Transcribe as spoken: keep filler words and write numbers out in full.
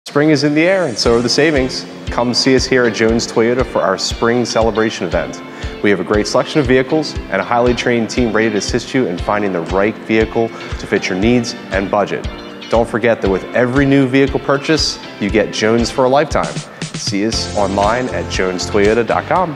Spring is in the air and so are the savings. Come see us here at Jones Toyota for our Spring Celebration event. We have a great selection of vehicles and a highly trained team ready to assist you in finding the right vehicle to fit your needs and budget. Don't forget that with every new vehicle purchase, you get Jones for a lifetime. See us online at jones toyota dot com.